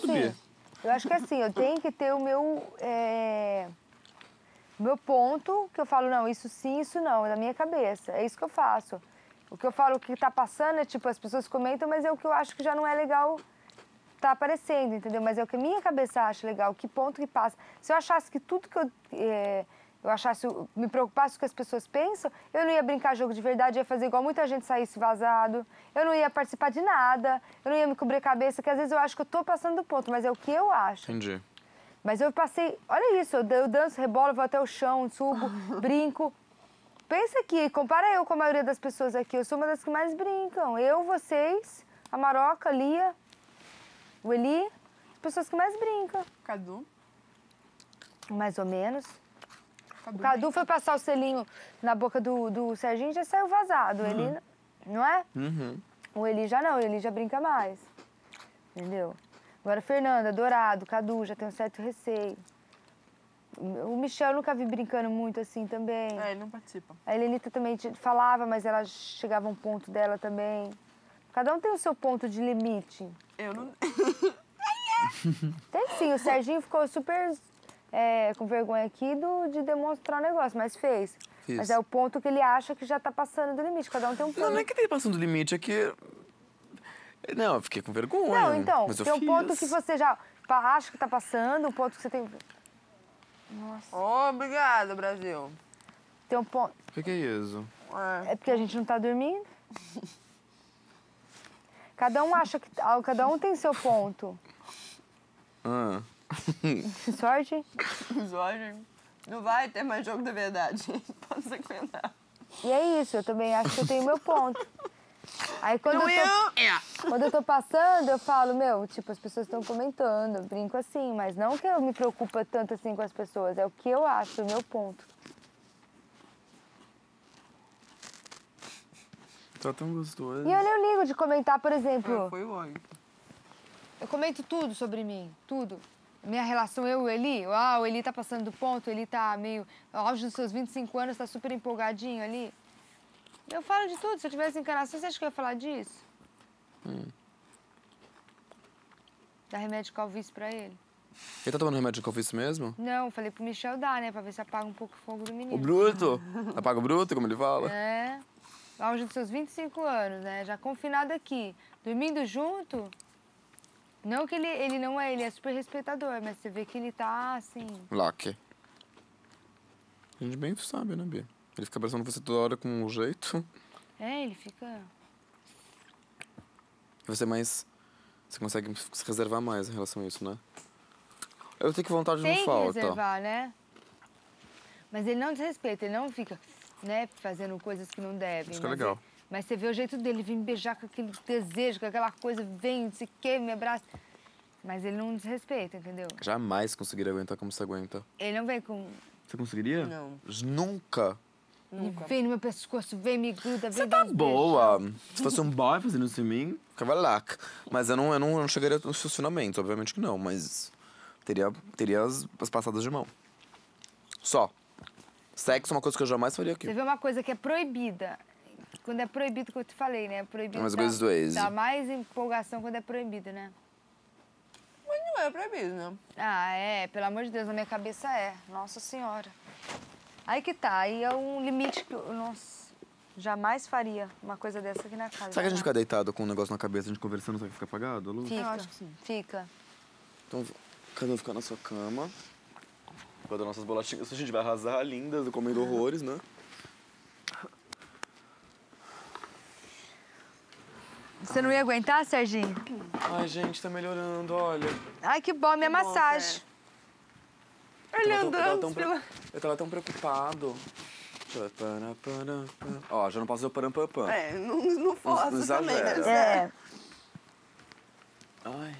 assim, eu acho que assim, eu tenho que ter o meu ponto, que eu falo, não, isso sim, isso não, é da minha cabeça. É isso que eu faço. O que eu falo, o que tá passando é tipo, as pessoas comentam, mas é o que eu acho que já não é legal tá aparecendo, entendeu? Mas é o que a minha cabeça acha legal, que ponto que passa. Se eu achasse que tudo que eu achasse, me preocupasse com o que as pessoas pensam, eu não ia brincar jogo de verdade, eu ia fazer igual muita gente saísse vazado, eu não ia participar de nada, eu não ia me cobrir a cabeça, que às vezes eu acho que eu tô passando do ponto, mas é o que eu acho. Entendi. Mas eu passei, olha isso, eu danço, rebolo, vou até o chão, subo, brinco. Pensa aqui, compara eu com a maioria das pessoas aqui, eu sou uma das que mais brincam. Eu, vocês, a Maroca, a Lia, o Eli, as pessoas que mais brincam. Cadu? Mais ou menos. O Cadu foi passar o selinho na boca do Serginho e já saiu vazado. Ele, não é? O Eli já não, o Eli já brinca mais. Entendeu? Agora, Fernanda, Dourado, Cadu, já tem um certo receio. O Michel eu nunca vi brincando muito assim também. É, ele não participa. A Helenita também falava, mas ela chegava a um ponto dela também. Cada um tem o seu ponto de limite. Eu não... Tem sim, o Serginho ficou super com vergonha aqui de demonstrar o negócio, mas fez. Fiz. Mas é o ponto que ele acha que já tá passando do limite, cada um tem um ponto. Não, não é que ele passando do limite, é que... Não, eu fiquei com vergonha. Não, então, mas eu tem um fiz. ponto que você já acha que tá passando, um ponto que você tem... Nossa. Obrigada, Brasil. Tem um ponto... O que é isso? É porque a gente não tá dormindo. Cada um acha que... Cada um tem seu ponto. Ah. Sorte? Jorge, não vai ter mais jogo da verdade. Pode se aguentar. E é isso, eu também acho que eu tenho meu ponto. Aí quando quando eu tô passando, eu falo, meu, tipo, as pessoas estão comentando, eu brinco assim, mas não que eu me preocupa tanto assim com as pessoas, é o que eu acho, o meu ponto. Tá tão gostoso. E eu ligo de comentar, por exemplo, Foi o eu comento tudo sobre mim, tudo. Minha relação, eu e o Eli, o Eli tá passando do ponto, o Eli tá meio, no auge dos seus 25 anos, tá super empolgadinho ali. Eu falo de tudo, se eu tivesse encarnação, você acha que eu ia falar disso? Dar remédio de calvície pra ele? Ele tá tomando remédio de calvície mesmo? Não, falei pro Michel dar, né, pra ver se apaga um pouco o fogo do menino. O bruto? Apaga o bruto, como ele fala? É, no auge dos seus 25 anos, né, já confinado aqui, dormindo junto. Não que ele não é, ele é super respeitador, mas você vê que ele tá assim... Laque. A gente bem sabe, né, Bia? Ele fica abraçando você toda hora com um jeito. É, ele fica... Você mais... Você consegue se reservar mais em relação a isso, né? Eu tenho que vontade Tem não que falta. reservar, né? Mas ele não desrespeita, ele não fica, né, fazendo coisas que não devem. Isso que é legal. Mas você vê o jeito dele, vir me beijar com aquele desejo, com aquela coisa, vem, não sei o quê, me abraça. Mas ele não desrespeita, entendeu? Jamais conseguiria aguentar como você aguenta. Ele não vem com... Você conseguiria? Não. Nunca. Ele vem no meu pescoço, vem, me gruda, vem Você dar tá uns boa. Se fosse um boy fazendo isso em mim, ficava laca. Mas eu não chegaria nos funcionamentos, obviamente que não. Mas teria as passadas de mão. Só. Sexo é uma coisa que eu jamais faria aqui. Você vê uma coisa que é proibida. Quando é proibido, que eu te falei, né? Proibido. Mas coisas do ex. Dá mais empolgação quando é proibido, né? Mas não é proibido, né? Ah, é. Pelo amor de Deus, na minha cabeça é. Nossa Senhora. Aí que tá. Aí é um limite que eu, nossa, jamais faria uma coisa dessa aqui na casa. Sabe que a gente fica deitado com um negócio na cabeça, a gente conversando, sabe que fica apagado, Lu? Fica, Eu acho que sim. fica. Então, cada um ficar na sua cama. Vai dar nossas bolachinhas. A gente vai arrasar, lindas, comendo horrores, né? Você não ia aguentar, Serginho? Ai, gente, tá melhorando, olha. Ai, que bom, minha massagem. Ele andando Eu tava tão preocupado. Ó, já não posso fazer o parampapam. É, não força Não também, né? exagera. É. Ai.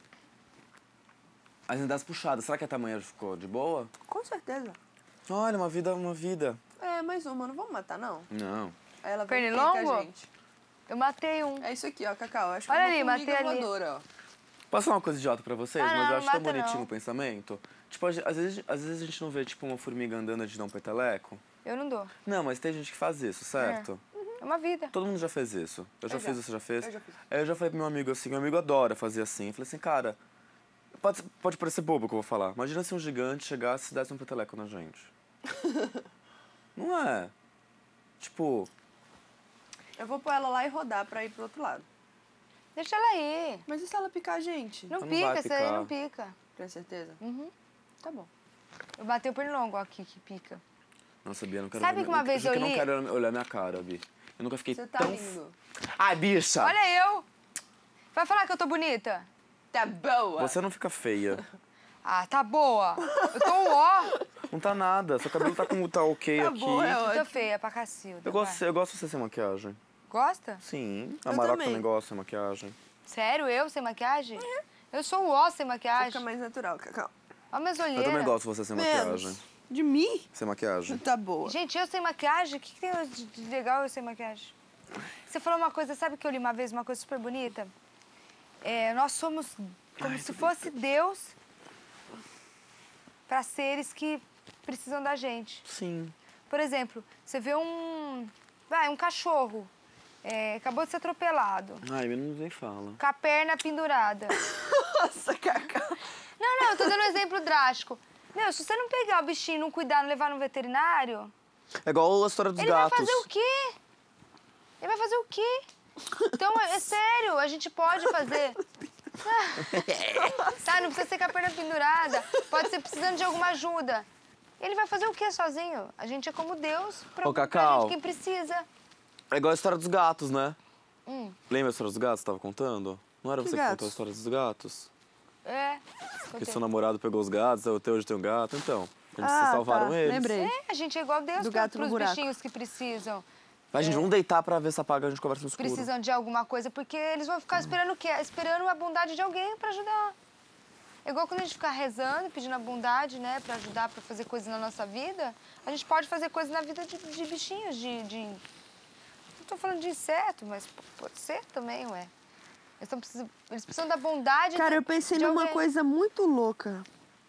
As unidades puxadas, será que a tamanha ficou de boa? Com certeza. Olha, uma vida. É, mais uma, não vamos matar, não. Não. Aí ela vem Pernilongo? com a gente. Eu matei um. É isso aqui, ó, Cacau. Acho que Olha é ali, uma matei formiga ali. voadora, ó. Posso falar uma coisa idiota pra vocês? Ah, Mas não, eu não acho tão mata, bonitinho não. o pensamento. Tipo, às vezes a gente não vê, tipo, uma formiga andando de dar um peteleco. Eu não dou. Não, mas tem gente que faz isso, certo? É uma vida. Todo mundo já fez isso. Eu já fiz, você já fez? Eu já fiz. Aí eu já falei pro meu amigo assim, meu amigo adora fazer assim. Eu falei assim, cara, Pode parecer bobo o que eu vou falar. Imagina se um gigante chegasse e desse um peteleco na gente. Não é? Tipo... Eu vou pôr ela lá e rodar pra ir pro outro lado. Deixa ela ir. Mas e se ela picar a gente? Não Ela não pica, vai essa aí picar. não pica. Tem certeza? Uhum. Tá bom. Eu bati o pernilongo aqui que pica. Não sabia, não quero Sabe ver que uma vez eu eu não li- quero olhar minha cara, Bi. Eu nunca fiquei Você tá tão... lindo. Ai, bicha! Olha eu! Vai falar que eu tô bonita? Tá boa. Você não fica feia. Ah, tá boa. Eu tô um ó. Não tá nada. Seu cabelo tá ok Tá aqui. boa, é Eu ótimo. tô feia pra cacilda. Eu gosto de você sem maquiagem. Gosta? Sim. A Eu Maroca também. também gosta sem maquiagem. Sério, eu sem maquiagem? Eu sou o ó sem Você maquiagem. fica mais natural, Cacau. Olha minhas Eu olheiras. também gosto de você sem maquiagem. Menos. De mim? Sem maquiagem. Tá boa. Gente, eu sem maquiagem? O que tem de legal eu sem maquiagem? Você falou uma coisa, sabe que eu li uma vez uma coisa super bonita? Nós somos como se fosse Deus para seres que precisam da gente. Sim. Por exemplo, você vê um cachorro, acabou de ser atropelado, Ai, menos nem fala. com a perna pendurada. Nossa, Cacau. Não, eu tô dando um exemplo drástico. Meu, se você não pegar o bichinho, não cuidar, não levar no veterinário, É igual a história dos ele gatos. vai fazer o quê? Ele vai fazer o quê? Então, é sério, a gente pode fazer. Tá, não precisa ser com a perna pendurada. Pode ser precisando de alguma ajuda. Ele vai fazer o quê sozinho? A gente é como Deus pra, Ô, pra Cacau. gente quem precisa. É igual a história dos gatos, né? Hum. Lembra a história dos gatos que você tava contando? Não era Que você que gatos? contou a história dos gatos? É. Que seu namorado pegou os gatos, eu até hoje tenho um gato. Então, a gente Ah, se salvaram tá. eles. Lembrei. A gente é igual Deus Do gato no pros buraco. bichinhos que precisam. Vai, gente, vamos deitar pra ver se apaga, a gente conversa no escuro. Precisam de alguma coisa, porque eles vão ficar esperando o quê? Esperando a bondade de alguém pra ajudar. É igual quando a gente ficar rezando, pedindo a bondade, né, pra ajudar, pra fazer coisas na nossa vida, a gente pode fazer coisas na vida de bichinhos, Não tô falando de inseto, mas pode ser também, ué. Eles precisam da bondade Cara, de, eu pensei de numa alguém. coisa muito louca.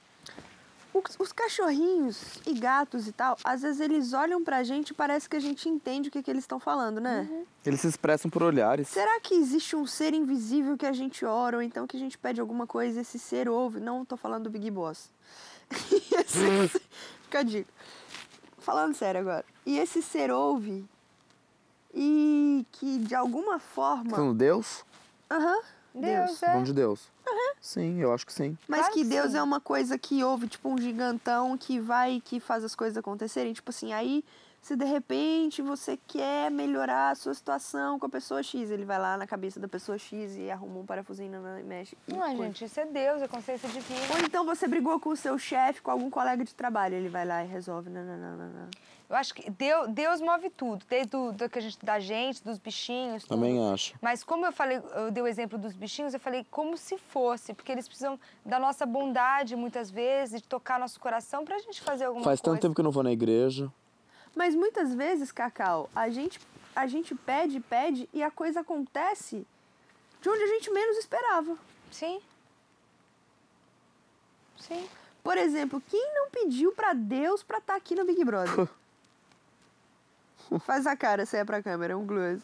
Os cachorrinhos e gatos e tal, às vezes eles olham pra gente e parece que a gente entende o que eles estão falando, né? Eles se expressam por olhares. Será que existe um ser invisível que a gente ora, ou então que a gente pede alguma coisa e esse ser ouve? Não tô falando do Big Boss. Fica a dica. Falando sério agora. E esse ser ouve e que de alguma forma... Falando Deus? Aham. Deus, Falando de Deus. Sim, eu acho que sim. Mas Claro que que Deus sim. é uma coisa que ouve, tipo um gigantão que vai e que faz as coisas acontecerem. Tipo assim, aí se de repente você quer melhorar a sua situação com a pessoa X, ele vai lá na cabeça da pessoa X e arruma um parafusinho e mexe. e Não, coisa. gente, isso é Deus, é consciência divina. Ou então você brigou com o seu chefe, com algum colega de trabalho, ele vai lá e resolve. Não. Eu acho que Deus move tudo, desde da gente, dos bichinhos, tudo. Também acho. Mas como eu falei, eu dei o exemplo dos bichinhos, eu falei como se fosse, porque eles precisam da nossa bondade muitas vezes, de tocar nosso coração pra gente fazer alguma Faz coisa. tanto tempo que eu não vou na igreja. Mas muitas vezes, Cacau, a gente pede e a coisa acontece de onde a gente menos esperava. Sim. Sim. Por exemplo, quem não pediu pra Deus pra estar aqui no Big Brother? Faz a cara, você é pra câmera, um glose.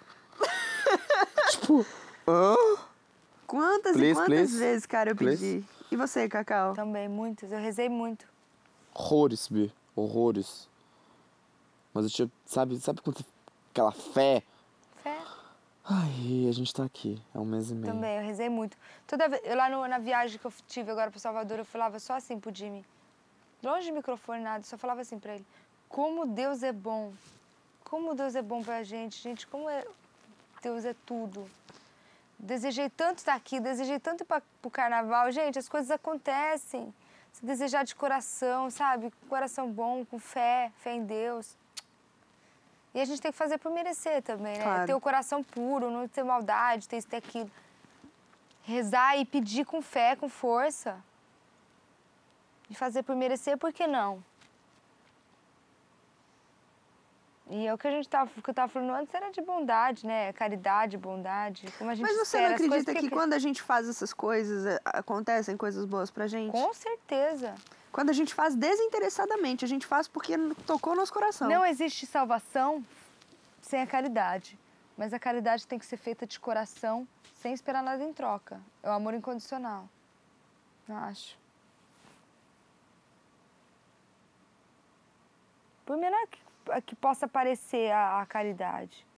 Tipo, hã? Quantas Please, e quantas please. vezes, cara, eu Please. pedi? E você, Cacau? Também, muitos. Eu rezei muito. Horrores, Bi. Horrores. Mas eu tinha, sabe quando você... Aquela fé. Fé. Ai, a gente tá aqui. É um mês e meio. Também, eu rezei muito. Toda vez, eu lá na viagem que eu tive agora pro Salvador, eu falava só assim pro Jimmy. Longe de microfone, nada. Eu só falava assim pra ele. Como Deus é bom. Como Deus é bom pra gente. Gente, Deus é tudo. Desejei tanto estar aqui, desejei tanto ir pro carnaval. Gente, as coisas acontecem. Se desejar de coração, sabe? Com coração bom, com fé em Deus. E a gente tem que fazer por merecer também, né? Claro. Ter o coração puro, não ter maldade, ter isso, ter aquilo. Rezar e pedir com fé, com força. E fazer por merecer, por que não? E é o que que eu tava falando antes era de bondade, né? Caridade, bondade, como a gente Mas você espera não as coisas, acredita que porque- quando a gente faz essas coisas, acontecem coisas boas pra gente? Com certeza. Quando a gente faz desinteressadamente, a gente faz porque tocou nosso coração. Não existe salvação sem a caridade. Mas a caridade tem que ser feita de coração, sem esperar nada em troca. É o amor incondicional. Acho. Por menor que possa parecer a caridade.